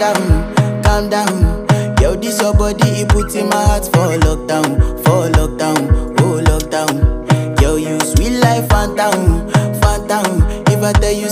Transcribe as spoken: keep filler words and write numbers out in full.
down, calm down. Yo, this your body, it puts in my heart for lockdown, for lockdown, oh lockdown. Yo, you sweet life, phantom, phantom. If I tell you